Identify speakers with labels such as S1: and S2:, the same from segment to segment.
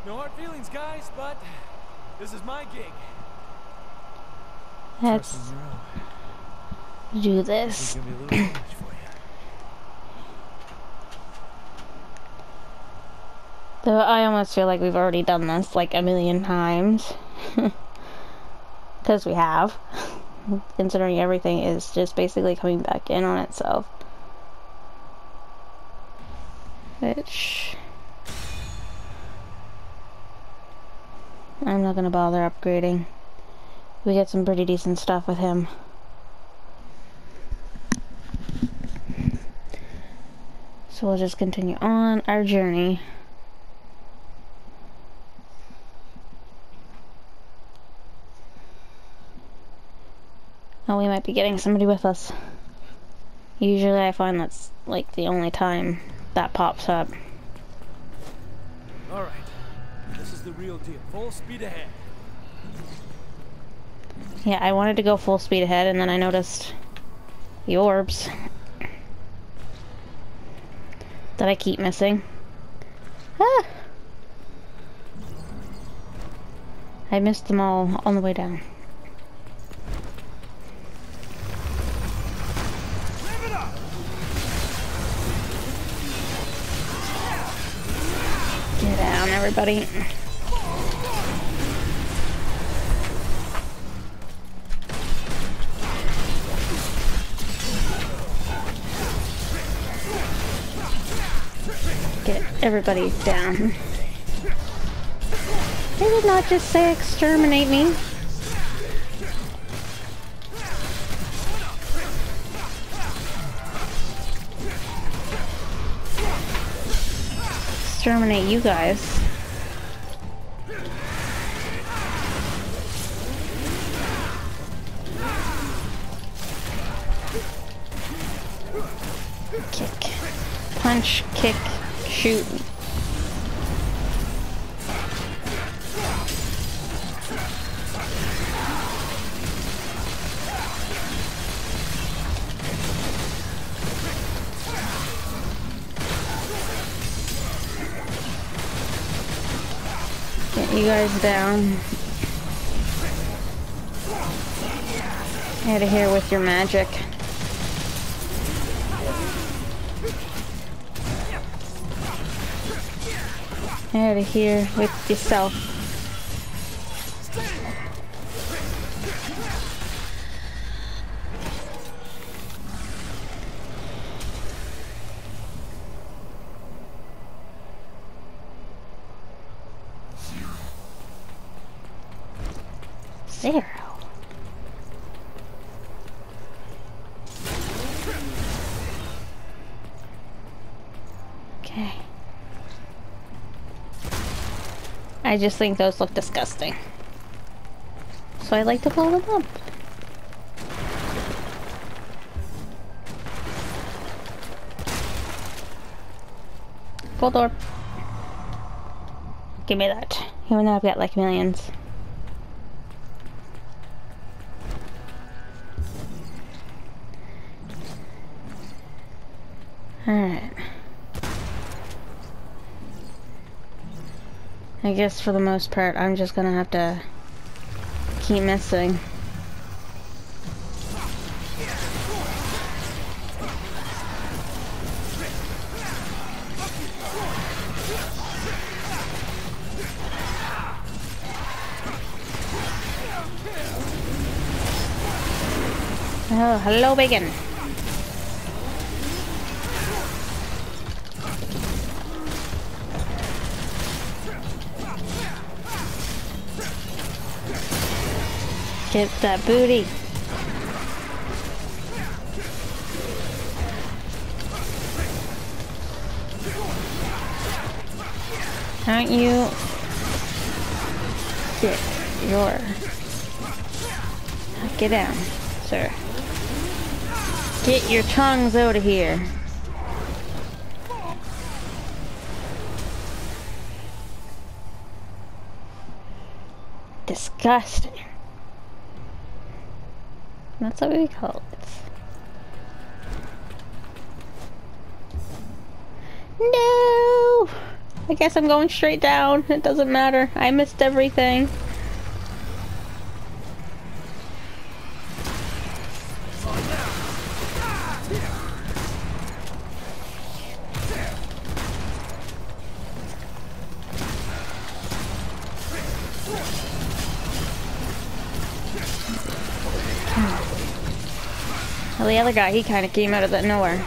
S1: No hard feelings, guys, but this is my gig.
S2: Let's do this.
S1: This is gonna be a little too much for you.
S2: Though I almost feel like we've already done this like a million times. Because we have. Considering everything is just basically coming back in on itself. Which... I'm not gonna bother upgrading. We get some pretty decent stuff with him. So we'll just continue on our journey. Oh, we might be getting somebody with us. Usually I find that's like the only time that pops up.
S1: Alright, this is the real deal. Full speed ahead.
S2: Yeah, I wanted to go full speed ahead and then I noticed the orbs that I keep missing. Ah! I missed them all on the way down. Get down, everybody. Get everybody down. They did not just say exterminate me. Exterminate you guys. Kick. Punch, kick, shoot. Get you guys down. Out of here with your magic. Out of here with yourself. Zero. Okay. I just think those look disgusting. So I like to blow them up. Gold orb. Give me that. Even though I've got like millions. Alright. I guess for the most part, I'm just gonna have to keep missing. Oh, hello, bacon. Get that booty. Don't you get your... Get down, sir. Get your tongues out of here. Disgusting. That's what we call it. No! I guess I'm going straight down. It doesn't matter. I missed everything. Well, the other guy, he kind of came out of the nowhere.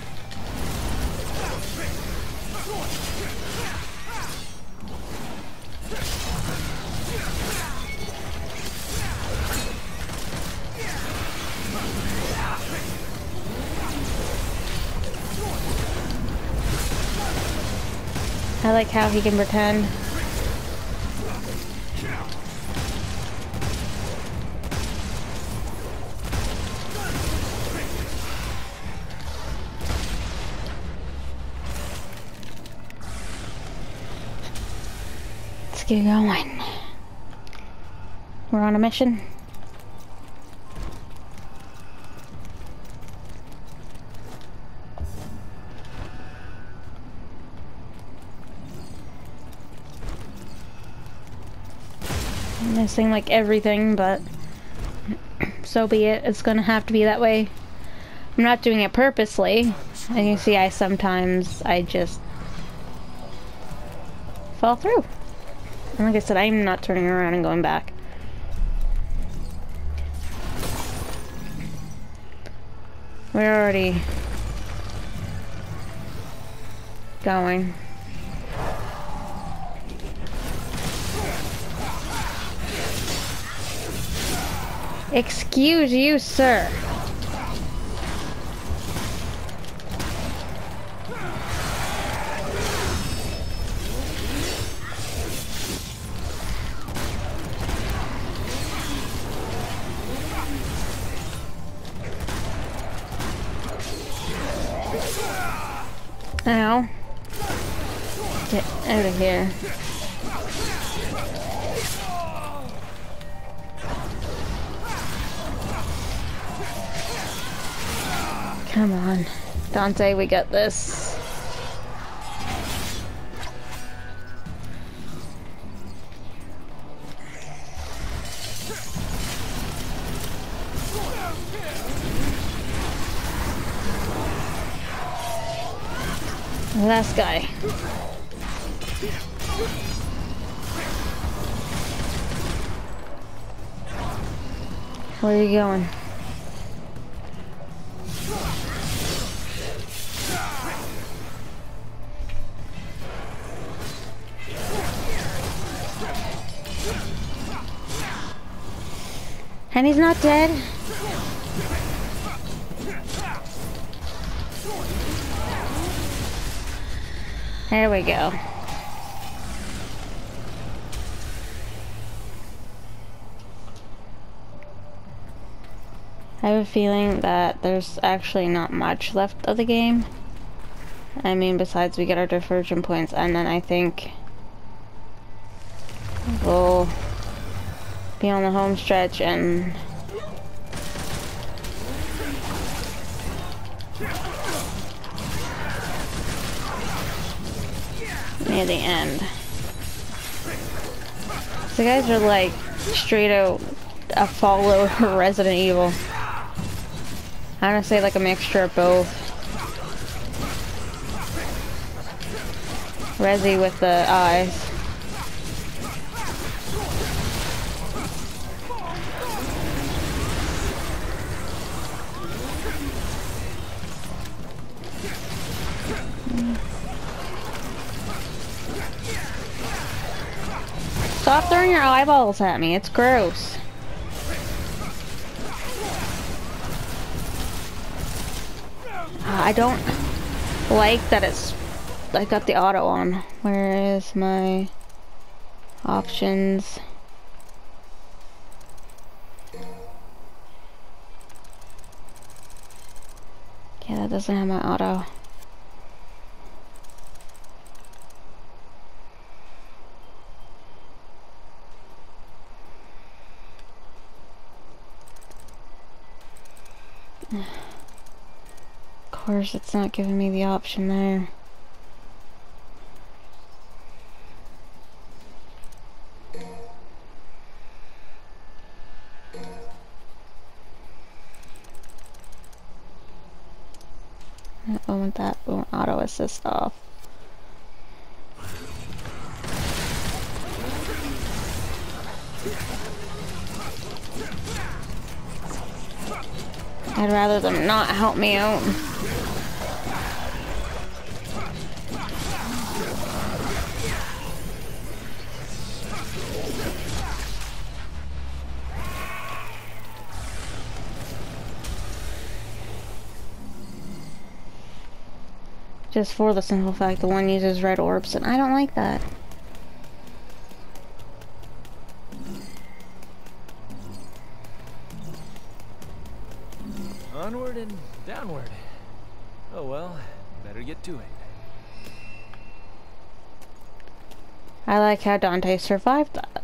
S2: I like how he can pretend. Let's get going. We're on a mission. Missing like everything, but so be it. It's gonna have to be that way. I'm not doing it purposely. As you see, I just fall through. And like I said, I'm not turning around and going back. We're already going. Excuse you, sir. Ow. Get out of here. Come on. Dante, we got this. Last guy. Where are you going? And he's not dead. There we go. I have a feeling that there's actually not much left of the game. I mean, besides we get our diverging points, and then I think we'll be on the home stretch and near the end. So guys are like straight out a follow Resident Evil. I want to say like a mixture of both. Resi with the eyes. Stop throwing your eyeballs at me, it's gross. I don't like that I got the auto on. Where is my options? Yeah, that doesn't have my auto. Of course, it's not giving me the option there. want that. We want auto assist off. I'd rather them not help me out. Just for the simple fact the one uses red orbs, and I don't like that.
S1: Onward and downward. Oh well, better get to it.
S2: I like how Dante survived that.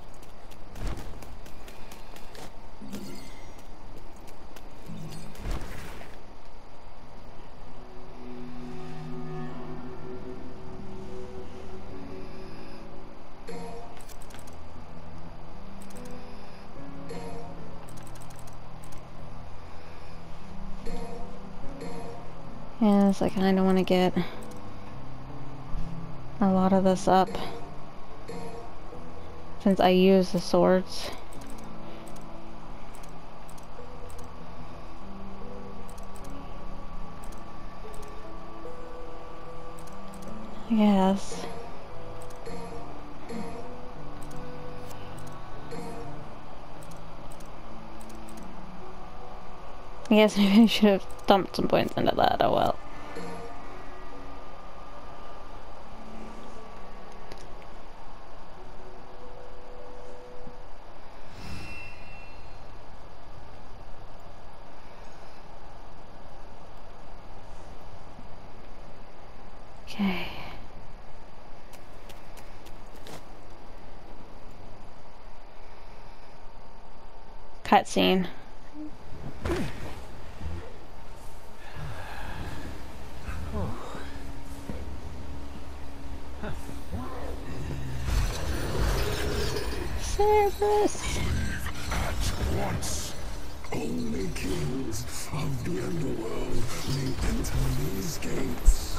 S2: Yes, I kind of want to get a lot of this up since I use the swords. Yes. I guess maybe I should have dumped some points into that, oh well. Okay. Cutscene. Service.
S3: At once. Only kings of the underworld may enter these gates.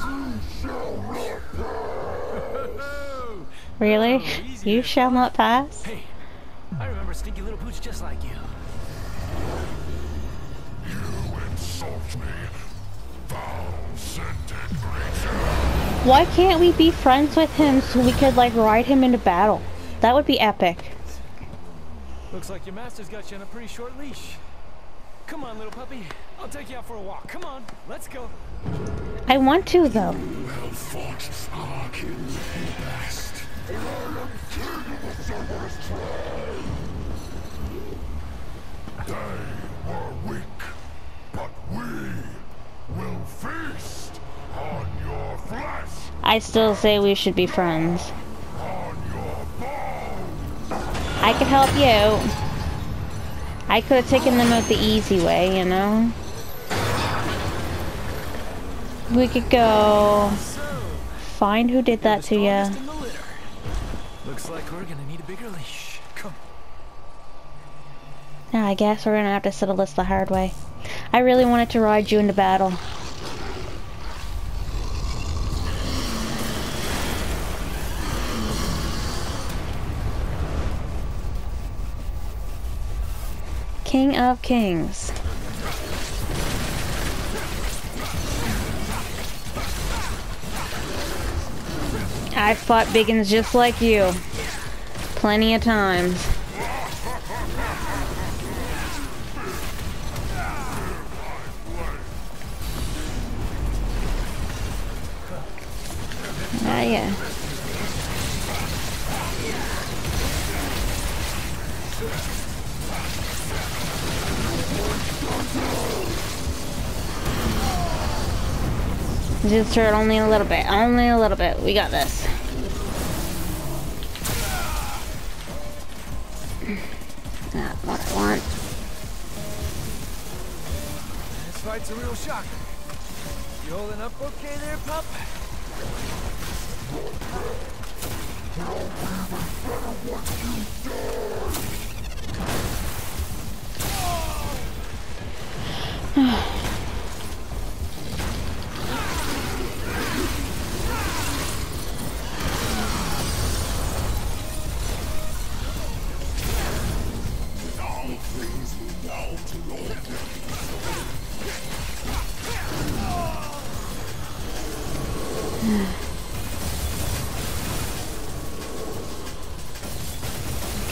S2: Really?
S1: Oh, easy
S2: You
S1: there,
S2: shall
S1: fella.
S2: not pass?
S1: Hey, I remember stinky little pooch just like you.
S3: You insult me, foul-scented creature.
S2: Why can't we be friends with him so we could like ride him into battle? That would be epic.
S1: Looks like your master's got you on a pretty short leash. Come on, little puppy. I'll take you out for a walk. Come on, let's go.
S2: I want to though.
S3: You have fought our kin the best. I am king of the Cerberus tribe. They were weak, but we will feast on your flesh,
S2: I still say we should be friends.
S3: on your bones.
S2: I could help you. I could have taken them out the easy way, you know? We could go
S1: So,
S2: find who did that
S1: the
S2: to you.
S1: strongest in the litter. Looks like we're gonna need a bigger leash. Come.
S2: Yeah, I guess we're gonna have to settle this the hard way. I really wanted to ride you into battle. King of Kings. I fought biggins just like you. Plenty of times. Ah, yeah. Just hurt only a little bit. Only a little bit. We got this. Not what I want.
S1: This fight's a real shocker. You holding up okay there, pup?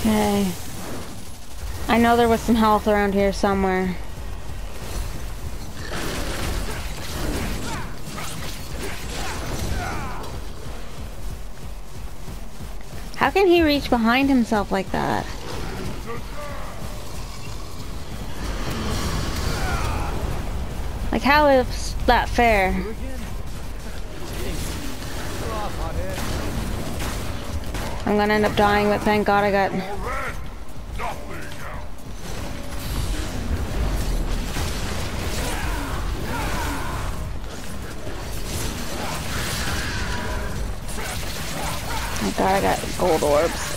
S2: Okay. I know there was some health around here somewhere. How can he reach behind himself like that? Like, how is that fair?
S1: You again? You're off, hothead.
S2: I'm gonna end up dying, but thank God I got... Thank God I got gold orbs.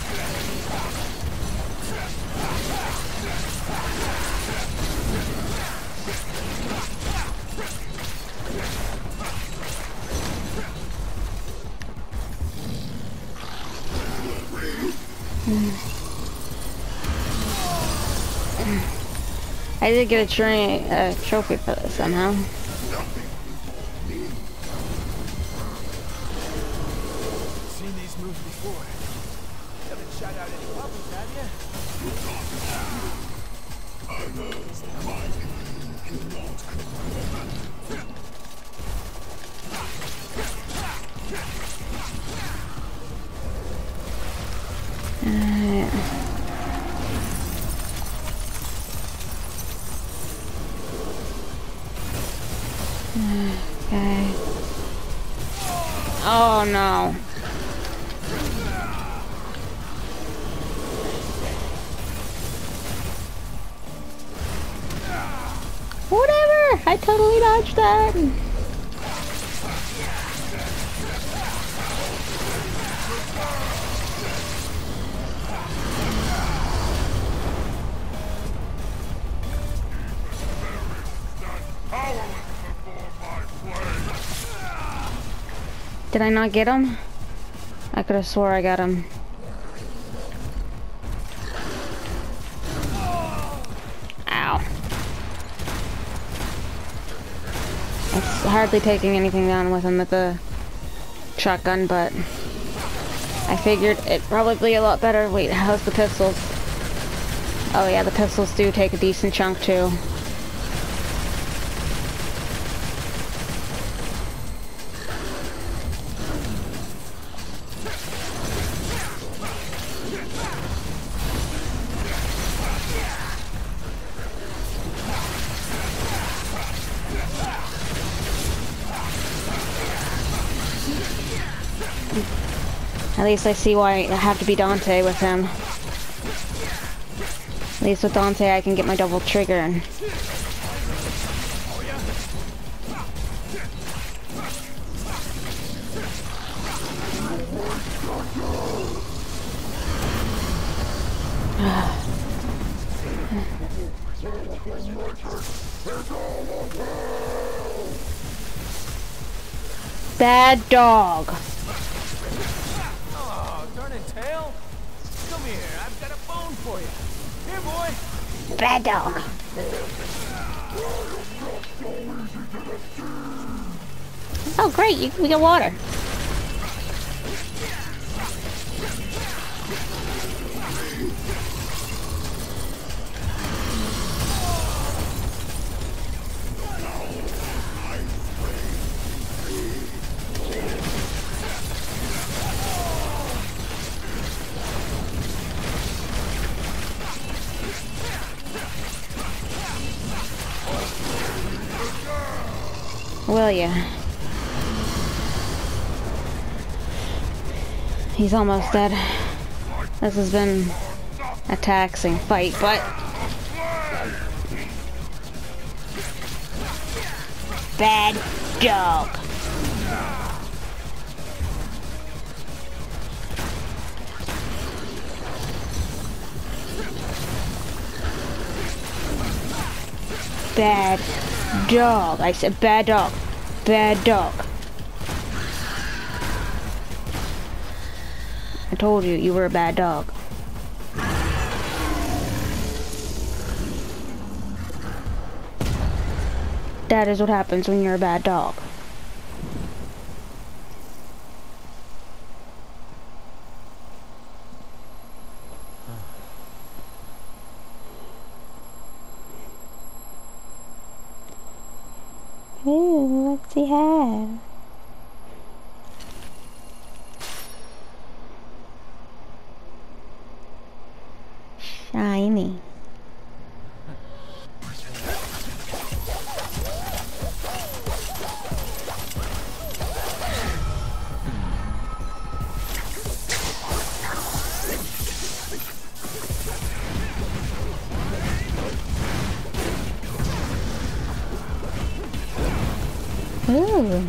S2: I did get a trophy for this somehow.
S1: Seen these moves before. You haven't shot out any puppies, have you?
S2: Okay. Oh no. Whatever! I totally dodged that! Did I not get him? I could have swore I got him. Ow. It's hardly taking anything down with him with the shotgun, but I figured it'd probably be a lot better. Wait, how's the pistols? Oh yeah, the pistols do take a decent chunk too. At least I see why I have to be Dante with him. At least with Dante I can get my double trigger and... Bad dog.
S1: Oh, darn it, Tail. Come here, I've got a bone for you. Here, boy.
S2: Bad dog. Oh great, we got water. Will ya? He's almost dead. This has been a taxing fight, but... Bad dog. Bad dog. I said bad dog. Bad dog. I told you, you were a bad dog. That is what happens when you're a bad dog. Ooh, what's he have? Shiny. Ooh.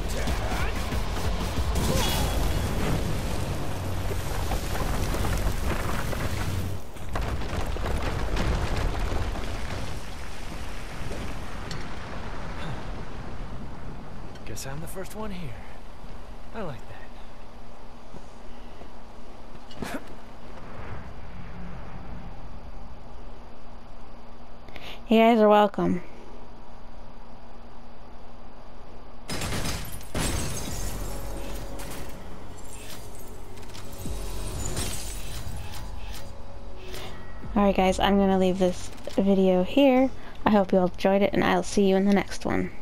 S1: Guess I'm the first one here. I like that.
S2: You guys are welcome. Alright guys, I'm gonna leave this video here. I hope you all enjoyed it, and I'll see you in the next one.